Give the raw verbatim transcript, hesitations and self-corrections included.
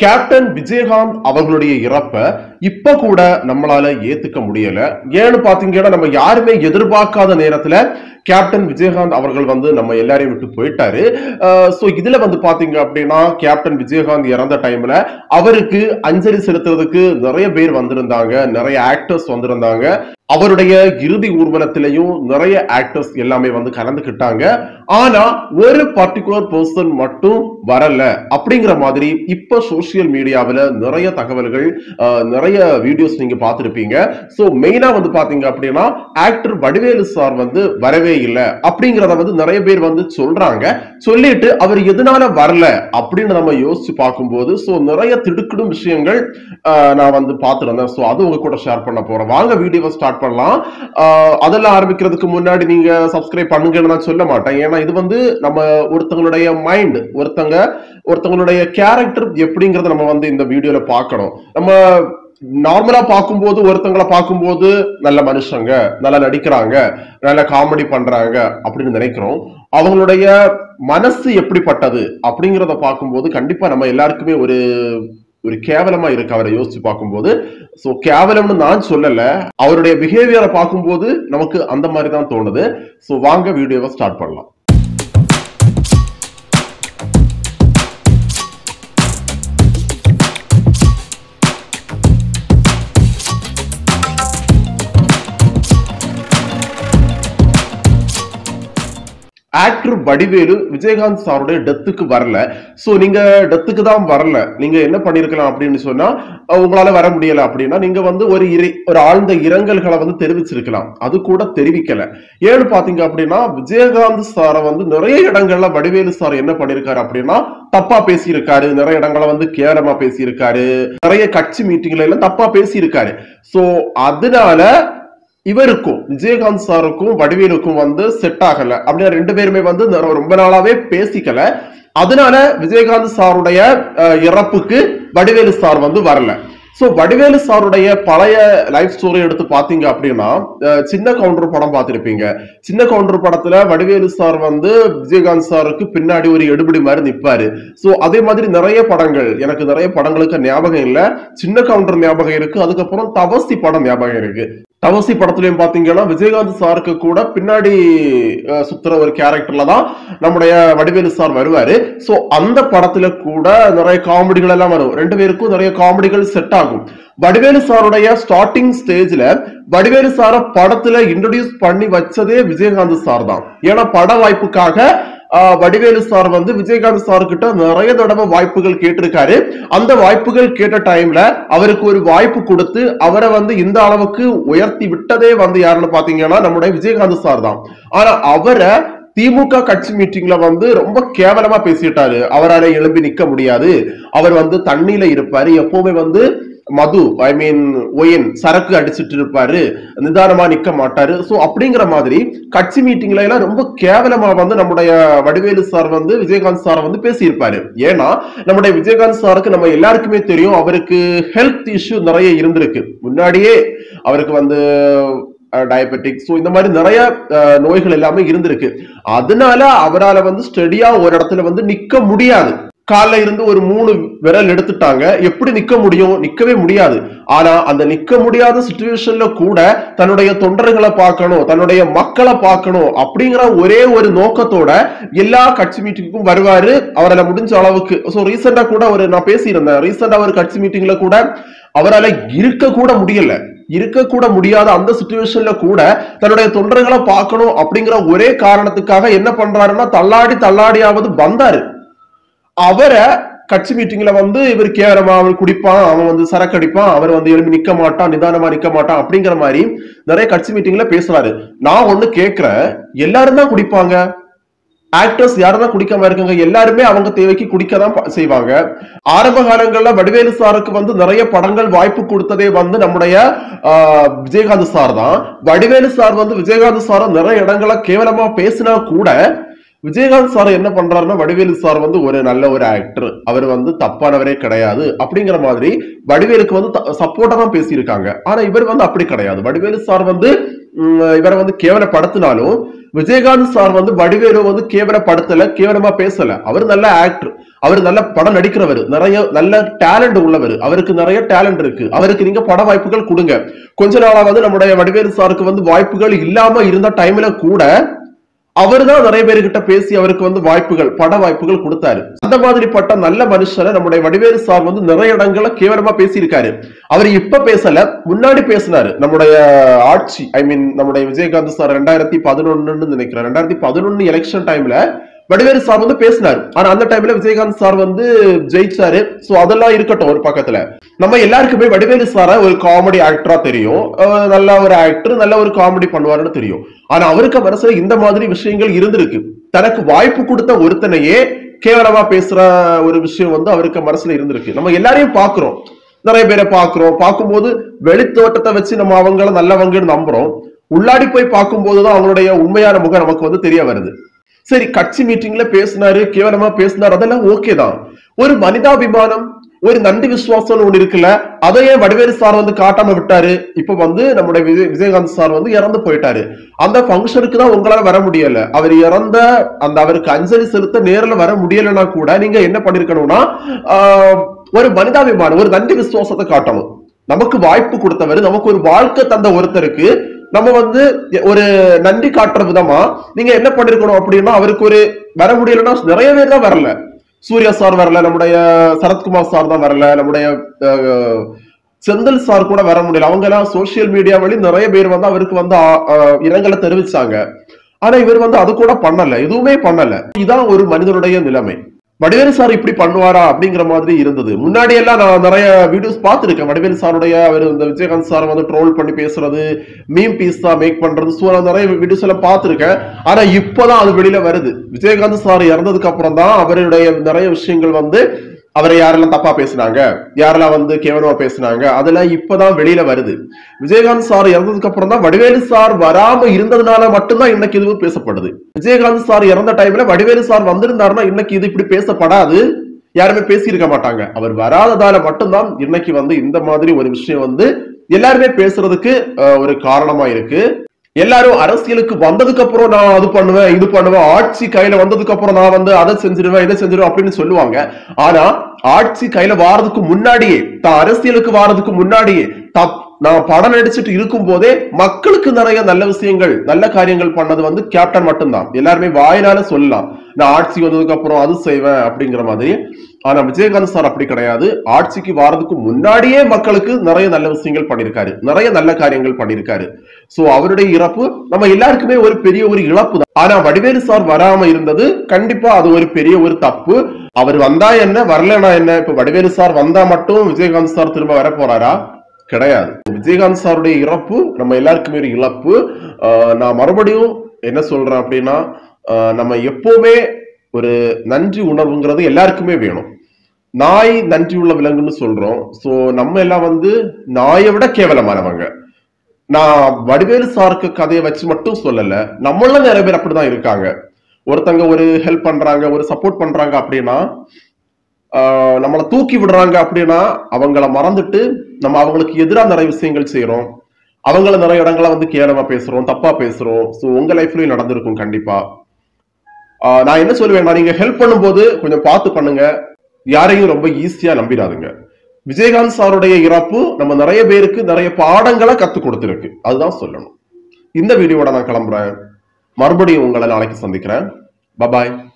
Captain Vijayakanth அவர்களுடைய இறப்ப இப்ப கூட நம்மளால ஏத்துக்க முடியல. ஏன்னு பாத்தீங்கன்னா நம்ம யாருமே எதிர்பார்க்காத நேரத்துல கேப்டன் விஜயகாந்த் அவர்கள் வந்து நம்ம எல்லாரையும் விட்டு போயிட்டாரு. சோ இதுல வந்து பாத்தீங்க அப்படின்னா கேப்டன் விஜயகாந்த் இறந்த டைம்ல அவருக்கு அஞ்சலி செலுத்துறதுக்கு நிறைய பேர் வந்திருந்தாங்க, நிறைய ஆக்டர்ஸ் வந்திருந்தாங்க. அவருடைய இறுதி ஊர்வலத்திலையும் நிறைய ஆக்டர்ஸ் எல்லாமே வந்து கலந்துக்கிட்டாங்க. ஆனா ஒரு பர்டிகுலர் பர்சன் மட்டும் வரல அப்படிங்கிற மாதிரி இப்ப சோசியல் மீடியாவில் நிறைய தகவல்கள், நிறைய வீடியோஸ் நீங்க பார்த்திருப்பீங்க. சோ மெயினா வந்து பாத்தீங்க அப்படின்னா ஆக்டர் வடிவேலு சார் வந்து வரவே இல்லை அப்படிங்கிறத வந்து நிறைய பேர் வந்து சொல்றாங்க. சொல்லிட்டு அவர் எதனால வரல அப்படின்னு நம்ம யோசிச்சு பார்க்கும்போது சோ நிறைய திடுக்கிடும் விஷயங்கள் நான் வந்து பார்த்திருந்தேன். சோ அது உங்க கூட ஷேர் பண்ண போறேன். வாங்க வீடியோவை ஸ்டார்ட் பண்ணலாம். அதெல்லாம் ஆரம்பிக்கிறதுக்கு முன்னாடி நீங்க சப்ஸ்கிரைப் பண்ணுங்கன்னு நான் சொல்ல மாட்டேன். ஏன்னா இது வந்து நம்ம ஒருத்தங்களுடைய மைண்ட், ஒருத்தங்க ஒருத்தங்களுடைய கேரக்டர் எப்படிங்கறத நம்ம வந்து இந்த வீடியோல பார்க்கணும். நம்ம நார்மலா பார்க்கும்போது ஒருத்தங்களை பார்க்கும்போது நல்ல மனுஷங்க, நல்லா நடிக்கிறாங்க, நல்ல காமெடி பண்றாங்க அப்படின்னு நினைக்கிறோம். அவங்களுடைய மனசு எப்படிப்பட்டது அப்படிங்கிறத பார்க்கும்போது கண்டிப்பா நம்ம எல்லாருக்குமே ஒரு ஒரு கேவலமா இருக்கு அவரை யோசிச்சு பார்க்கும்போது. சோ கேவலம்னு நான் சொல்லல, அவருடைய பிஹேவியரை பார்க்கும்போது நமக்கு அந்த மாதிரி தான் தோணுது. சோ வாங்க வீடியோவை ஸ்டார்ட் பண்ணலாம். ஆக்டர் வடிவேலு விஜயகாந்த் சாருடைய டெத்துக்கு வரல. சோ நீங்க டெத்துக்கு தான் வரல, நீங்க என்ன பண்ணிருக்கலாம் அப்படின்னு சொன்னா, உங்களால வர முடியல அப்படின்னா நீங்க வந்து ஒரு ஒரு ஆழ்ந்த இரங்கல்களை வந்து தெரிவிச்சிருக்கலாம். அது கூட தெரிவிக்கல. ஏன்னு பாத்தீங்க அப்படின்னா விஜயகாந்த் சாரை வந்து நிறைய இடங்கள்ல வடிவேலு சார் என்ன பண்ணிருக்காரு அப்படின்னா தப்பா பேசியிருக்காரு, நிறைய இடங்களை வந்து கேவலமா பேசியிருக்காரு, நிறைய கட்சி மீட்டிங்ல எல்லாம் தப்பா பேசியிருக்காரு. சோ அதனால இவருக்கும் விஜயகாந்த் சாருக்கும் வடிவேலுக்கும் வந்து செட் ஆகல அப்படின்னா ரெண்டு பேருமே வந்து ரொம்ப நாளாவே பேசிக்கல. அதனால விஜயகாந்த் சாருடைய இறப்புக்கு வடிவேலு சார் வந்து வரல. சோ வடிவேலு சாருடைய பழைய லைஃப் ஸ்டோரி எடுத்து பாத்தீங்க அப்படின்னா சின்ன கவுண்டர் படம் பார்த்திருப்பீங்க. சின்ன கவுண்டர் படத்துல வடிவேலு சார் வந்து விஜயகாந்த் சாருக்கு பின்னாடி ஒரு எடுபடி மாதிரி நிப்பாரு. சோ அதே மாதிரி நிறைய படங்கள், எனக்கு நிறைய படங்களுக்கு ஞாபகம் இல்ல, சின்ன கவுண்டர் ஞாபகம் இருக்கு, அதுக்கப்புறம் தவசி படம் ஞாபகம் இருக்கு. தவசி படத்துலயும் பாத்தீங்கன்னா விஜயகாந்த் சாருக்கு கூட பின்னாடி சுத்துற ஒரு கேரக்டர்ல தான் நம்முடைய வடிவேலு சார் வருவாரு. சோ அந்த படத்துல கூட நிறைய காமெடிகள் எல்லாம் வரும், ரெண்டு பேருக்கும் நிறைய காமெடிகள் செட் ஆகும். வடிவேலு சாருடைய ஸ்டார்டிங் ஸ்டேஜ்ல வடிவேலு சார படத்துல இன்ட்ரோடியூஸ் பண்ணி வச்சதே விஜயகாந்த் சார் தான். ஏன்னா பட வாய்ப்புக்காக வடிவேலு சார் வந்து விஜயகாந்த் சார் கிட்ட நிறைய தடவை வாய்ப்புகள் கேட்டிருக்காரு. அந்த வாய்ப்புகள் கேட்ட டைம்ல அவருக்கு ஒரு வாய்ப்பு கொடுத்து அவரை வந்து இந்த அளவுக்கு உயர்த்தி விட்டதே வந்து யாருன்னு பாத்தீங்கன்னா நம்முடைய விஜயகாந்த் சார் தான். ஆனா அவரை திமுக கட்சி மீட்டிங்ல வந்து ரொம்ப கேவலமா பேசிட்டாரு. அவரால் எழும்பி நிக்க முடியாது, அவர் வந்து தண்ணியில இருப்பாரு, எப்பவுமே வந்து மது ஐ மீன் ஒயின் சரக்கு அடிச்சுட்டு இருப்பாரு, நிதானமா நிக்க மாட்டாரு. சோ அப்படிங்கிற மாதிரி கட்சி மீட்டிங்ல எல்லாம் ரொம்ப கேவலமா வந்து நம்முடைய வடிவேலு சார் வந்து விஜயகாந்த் சார் வந்து பேசியிருப்பாரு. ஏன்னா நம்முடைய விஜயகாந்த் சாருக்கு நம்ம எல்லாருக்குமே தெரியும் அவருக்கு ஹெல்த் இஷ்யூ நிறைய இருந்திருக்கு. முன்னாடியே அவருக்கு வந்து டயபெட்டிக், சோ இந்த மாதிரி நிறைய நோய்கள் எல்லாமே இருந்திருக்கு. அதனால அவரால் வந்து ஸ்டெடியா ஒரு இடத்துல வந்து நிக்க முடியாது. காலைல இருந்து ஒரு மூணு விரல் எடுத்துட்டாங்க, எப்படி நிக்க முடியும்? நிக்கவே முடியாது. ஆனா அந்த நிக்க முடியாத சிச்சுவேஷன்ல கூட தன்னுடைய தொண்டர்களை பார்க்கணும், தன்னுடைய மக்களை பார்க்கணும் அப்படிங்கிற ஒரே ஒரு நோக்கத்தோட எல்லா கட்சி மீட்டிங்கும் வருவாரு அவரால் முடிஞ்ச அளவுக்கு. சோ ரீசெண்டா கூட ஒரு நான் பேசியிருந்தேன், ரீசெண்டா ஒரு கட்சி மீட்டிங்ல கூட அவரால் இருக்க கூட முடியல, இருக்க கூட முடியாத அந்த சிச்சுவேஷன்ல கூட தன்னுடைய தொண்டர்களை பார்க்கணும் அப்படிங்கிற ஒரே காரணத்துக்காக என்ன பண்றாருன்னா தள்ளாடி தள்ளாடியாவது வந்தாரு. அவரை கட்சி மீட்டிங்ல வந்து இவர் கேவலமா, அவர் குடிப்பான், அவன் வந்து சரக்கு அடிப்பான், அவர் வந்து எழுப்பி நிக்க மாட்டான், நிதானமா நிக்க மாட்டான் அப்படிங்கிற மாதிரி நிறைய கட்சி மீட்டிங்ல பேசுறாரு. நான் ஒண்ணு கேட்கிறேன், எல்லாரும் தான் குடிப்பாங்க, ஆக்டர்ஸ் யாரும் தான் குடிக்காம இருக்காங்க, எல்லாருமே அவங்க தேவைக்கு குடிக்கதான் செய்வாங்க. ஆரம்ப காலங்கள்ல வடிவேலு சாருக்கு வந்து நிறைய படங்கள் வாய்ப்பு கொடுத்ததே வந்து நம்முடைய விஜயகாந்த் சார் தான். வடிவேலு சார் வந்து விஜயகாந்த் சார் நிறைய இடங்களை கேவலமா பேசினா கூட விஜயகாந்த் சார் என்ன பண்றாருன்னா வடிவேலு சார் வந்து ஒரு நல்ல ஒரு ஆக்டர், அவர் வந்து தப்பானவரே கிடையாது அப்படிங்கிற மாதிரி வடிவேலுக்கு வந்து சப்போர்ட்டா தான் பேசியிருக்காங்க. ஆனா இவர் வந்து அப்படி கிடையாது. வடிவேலு சார் வந்து இவரை வந்து கேவலப்படுத்தினாலும் விஜயகாந்த் சார் வந்து வடிவேலு வந்து கேவலப்படுத்தல, கேவலமா பேசல, அவர் நல்ல ஆக்டர். அவர் நல்ல படம் நடிக்கிறவர், நிறைய நல்ல டேலண்ட் உள்ளவர், அவருக்கு நிறைய டேலண்ட் இருக்கு, அவருக்கு நீங்க பட வாய்ப்புகள் கொடுங்க. கொஞ்ச நாளா வந்து நம்முடைய வடிவேலு சாருக்கு வந்து வாய்ப்புகள் இல்லாம இருந்த டைம்ல கூட அவர் தான் நிறைய பேர்கிட்ட பேசி அவருக்கு வந்து வாய்ப்புகள், பட வாய்ப்புகள் கொடுத்தாரு. அந்த மாதிரிப்பட்ட நல்ல மனுஷரை நம்முடைய வடிவேலு சார் வந்து நிறைய இடங்கள்ல கேவலமா பேசியிருக்காரு. அவர் இப்ப பேசல, முன்னாடி பேசினாரு. நம்முடைய ஆட்சி, ஐ மீன் நம்முடைய விஜயகாந்த் சார் ரெண்டாயிரத்தி பதினொன்னு நினைக்கிறேன், ரெண்டாயிரத்தி பதினொன்னு எலெக்ஷன் டைம்ல வடிவேலு சார் வந்து பேசினாரு. ஆனா அந்த டைம்ல விஜயகாந்த் சார் வந்து ஜெயிச்சாரு. சோ அதெல்லாம் இருக்கட்டும் ஒரு பக்கத்துல. நம்ம எல்லாருக்குமே வடிவேலு சார ஒரு காமெடி ஆக்டரா தெரியும், நல்ல ஒரு ஆக்டர், நல்ல ஒரு காமெடி பண்ணுவாருன்னு தெரியும். ஆனா அவருக்கு மனசுல இந்த மாதிரி விஷயங்கள் இருந்திருக்கு. தனக்கு வாய்ப்பு கொடுத்த ஒருத்தனையே கேவலமா பேசுற ஒரு விஷயம் வந்து அவருக்கு மனசுல இருந்திருக்கு. நம்ம எல்லாரையும் பாக்குறோம், நிறைய பேரை பாக்குறோம். பார்க்கும்போது வெளித்தோட்டத்தை வச்சு நம்ம அவங்கள நல்லவங்கன்னு நம்புறோம். உள்ளாடி போய் பார்க்கும் போதுதான் அவங்களுடைய உண்மையான முகம் நமக்கு வந்து தெரிய வருது. சரி, கட்சி மீட்டிங்ல பேசினாரு, கேவலமா பேசினாரு, அதெல்லாம் ஓகே தான். ஒரு மனிதாபிமானம், ஒரு நன்றி விசுவாசம் ஒண்ணு இருக்குல்ல, அதையே வடிவேலு சார் வந்து காட்டாம விட்டாரு. இப்ப வந்து நம்முடைய விஜய் விஜயகாந்த் சார் வந்து இறந்து போயிட்டாரு. அந்த பங்கனுக்கு தான் உங்களால வர முடியல. அவர் இறந்த அந்த அவருக்கு அஞ்சலி செலுத்த நேரில் வர முடியலன்னா கூட நீங்க என்ன பண்ணிருக்கணும்னா, ஒரு மனிதாபிமானம், ஒரு நன்றி விசுவாசத்தை காட்டணும். நமக்கு வாய்ப்பு கொடுத்தவர், நமக்கு ஒரு வாழ்க்கை தந்த ஒருத்தருக்கு நம்ம வந்து ஒரு நன்றி காட்டுற விதமா நீங்க என்ன பண்ணிருக்கணும் அப்படின்னா, அவருக்கு ஒரு வர முடியலன்னா நிறைய பேர் தான் வரல. சூர்யா சார் வரல, நம்முடைய சரத்குமார் சார் தான் வரல, நம்முடைய செந்தில் சார் கூட வர முடியல. அவங்க எல்லாம் சோசியல் மீடியா வழி நிறைய பேர் வந்து அவருக்கு வந்து இரங்கலை தெரிவிச்சாங்க. ஆனா இவர் வந்து அது கூட பண்ணல, எதுவுமே பண்ணல. இதுதான் ஒரு மனிதனுடைய நிலைமை. வடிவேலு சார் இப்படி பண்ணுவாரா அப்படிங்கிற மாதிரி இருந்தது. முன்னாடி எல்லாம் நான் நிறைய வீடியோஸ் பார்த்திருக்கேன். வடிவேலு சாருடைய அவர் இந்த விஜயகாந்த் சார் வந்து ட்ரோல் பண்ணி பேசுறது, மீம் பீஸா மேக் பண்றது, சோ நிறைய வீடியோஸ் எல்லாம் பார்த்திருக்கேன். ஆனா இப்பதான் அது வெளியில வருது. விஜயகாந்த் சார் இறந்ததுக்கு அப்புறம் தான் அவருடைய நிறைய விஷயங்கள் வந்து, அவரை யாரெல்லாம் தப்பா பேசினாங்க, யாரெல்லாம் வந்து கேவலமா பேசினாங்க, அதெல்லாம் இப்பதான் வெளியில வருது. விஜயகாந்த் சார் இறந்ததுக்கு அப்புறம் தான் வடிவேலு சார் வராம இருந்ததுனால மட்டும்தான் இன்னைக்கு இது பேசப்படுது. விஜயகாந்த் சார் இறந்த டைம்ல வடிவேலு சார் வந்திருந்தாருன்னா இன்னைக்கு இது இப்படி பேசப்படாது, யாருமே பேசியிருக்க மாட்டாங்க. அவர் வராததால மட்டும்தான் இன்னைக்கு வந்து இந்த மாதிரி ஒரு விஷயம் வந்து எல்லாருமே பேசுறதுக்கு ஒரு காரணமா இருக்கு. எல்லாரும் அரசியலுக்கு வந்ததுக்கு அப்புறம் நான் அது பண்ணுவேன், இது பண்ணுவேன், ஆட்சி கையில வந்ததுக்கு அப்புறம் நான் வந்து அதை செஞ்சிருவேன், இதை செஞ்சிருவேன் அப்படின்னு சொல்லுவாங்க. ஆனா ஆட்சி கையில வாரதுக்கு முன்னாடியே, தான் அரசியலுக்கு வாரதுக்கு முன்னாடியே, நான் படம் நடிச்சுட்டு இருக்கும் போதே மக்களுக்கு நிறைய நல்ல விஷயங்கள், நல்ல காரியங்கள் பண்ணது வந்து கேப்டன் மட்டும்தான். எல்லாருமே வாயினால சொல்லலாம், நான் ஆட்சி வந்ததுக்கு அப்புறம் அது செய்வேன் அப்படிங்கிற மாதிரி. ஆனா விஜயகாந்த் சார் அப்படி கிடையாது. ஆட்சிக்கு வாரதுக்கு முன்னாடியே மக்களுக்கு நிறைய நல்ல விஷயங்கள் பண்ணிருக்காரு, நிறைய நல்ல காரியங்கள் பண்ணிருக்காரு. சோ அவருடைய இறப்பு நம்ம எல்லாருக்குமே ஒரு பெரிய ஒரு இழப்பு தான். ஆனா வடிவேலு சார் வராம இருந்தது கண்டிப்பா அது ஒரு பெரிய ஒரு தப்பு. அவர் வந்தா என்ன, வரலன்னா என்ன? இப்ப வடிவேலு சார் வந்தா மட்டும் விஜயகாந்த் சார் திரும்ப வர போறாரா? கிடையாது. விஜயகாந்த் சாருடைய இறப்பு நம்ம எல்லாருக்குமே ஒரு இழப்பு. நான் மறுபடியும் என்ன சொல்றேன் அப்படின்னா, நம்ம எப்பவுமே ஒரு நன்றி உணர்வுங்கிறது எல்லாருக்குமே வேணும். நாய் நன்றி உள்ள விலங்குன்னு சொல்றோம். சோ நம்ம எல்லாம் வந்து நாயை விட கேவலமானவங்க. நான் வடிவேலு சாருக்கு கதையை வச்சு மட்டும் சொல்லல, நம்மள நிறைய பேர் அப்படிதான் இருக்காங்க. ஒருத்தங்க ஒரு ஹெல்ப் பண்றாங்க, ஒரு சப்போர்ட் பண்றாங்க அப்படின்னா, நம்மளை தூக்கி விடுறாங்க அப்படின்னா அவங்கள மறந்துட்டு நம்ம அவங்களுக்கு எதிராக நிறைய விஷயங்கள் செய்யறோம். அவங்கள நிறைய இடங்களை வந்து கேவலமா பேசுறோம், தப்பா பேசுறோம். சோ உங்க லைஃப்லயும் நடந்திருக்கும் கண்டிப்பா. நான் என்ன சொல்லுவேன், நீங்க ஹெல்ப் பண்ணும்போது கொஞ்சம் பார்த்து பண்ணுங்க, யாரையும் ரொம்ப ஈஸியா நம்பிடாதுங்க. விஜயகாந்த் சாருடைய இறப்பு நம்ம நிறைய பேருக்கு நிறைய பாடங்களை கத்துக் கொடுத்திருக்கு, அதுதான் சொல்லணும். இந்த வீடியோட நான் கிளம்புறேன். மறுபடியும் உங்களை நாளைக்கு சந்திக்கிறேன். பாய்.